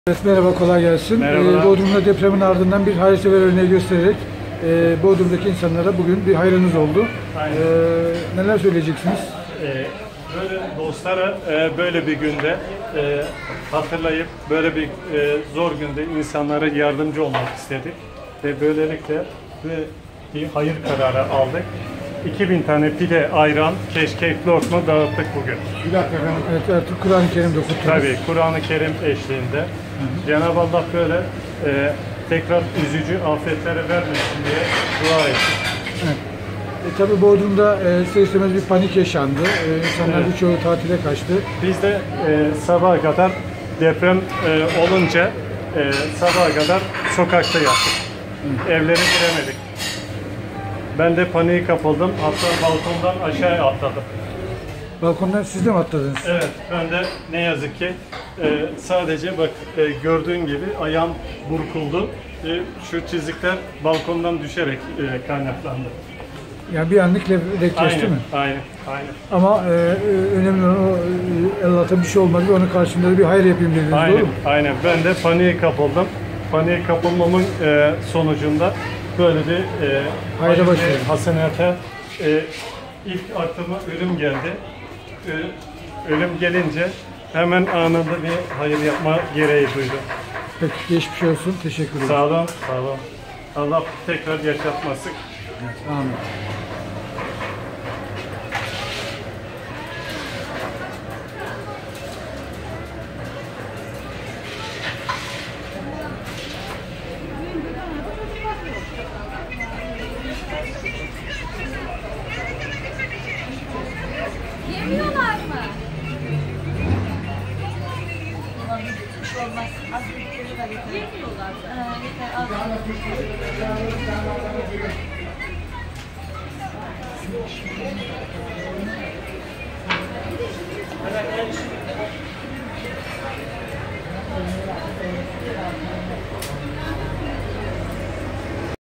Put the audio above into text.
Evet, merhaba, kolay gelsin. Bodrum'da depremin ardından bir hayırsever örneği göstererek Bodrum'daki insanlara bugün bir hayrınız oldu. Neler söyleyeceksiniz? Böyle dostlara böyle bir günde hatırlayıp böyle bir zor günde insanlara yardımcı olmak istedik. Ve böylelikle bir hayır kararı aldık. 2000 tane pide, ayran, keşkek, lokma dağıttık bugün. Bir dakika efendim. Evet, artık Kur'an-ı Kerim'de okuttunuz. Tabii, Kur'an-ı Kerim eşliğinde. Cenab-ı Allah böyle tekrar üzücü afetlere vermesin diye dua ettik. Evet. Tabii Bodrum'da ister istemez bir panik yaşandı. İnsanlar birçoğu tatile kaçtı. Biz de sabaha kadar deprem olunca sabaha kadar sokakta yattık. Evlere giremedik. Ben de paniğe kapıldım. Hatta balkondan aşağıya atladım. Balkondan siz de mi atladınız? Evet, ben de ne yazık ki sadece bak gördüğün gibi ayağım burkuldu. Şu çizikler balkondan düşerek kaynaklandı. Yani bir anlık refleks değil mi? Aynen. Ama önemli olan o Allah'tan bir şey olmadı ve onun karşılığında bir hayır yapayım dediniz, doğru mu? Aynen. Ben de paniğe kapıldım. Paniğe kapılmamın sonucunda böyle bir hayra başladım. Hasenata ilk aklıma ölüm geldi. Ölüm gelince hemen anında bir hayır yapma gereği duydum. Peki, geçmiş olsun. Teşekkür ederim. Sağ olun. Allah tekrar yaşatmasın. Amin. Yemiyorlar mı? Hiç olmaz. Az bir şey var. Yemiyorlar. Yeter az.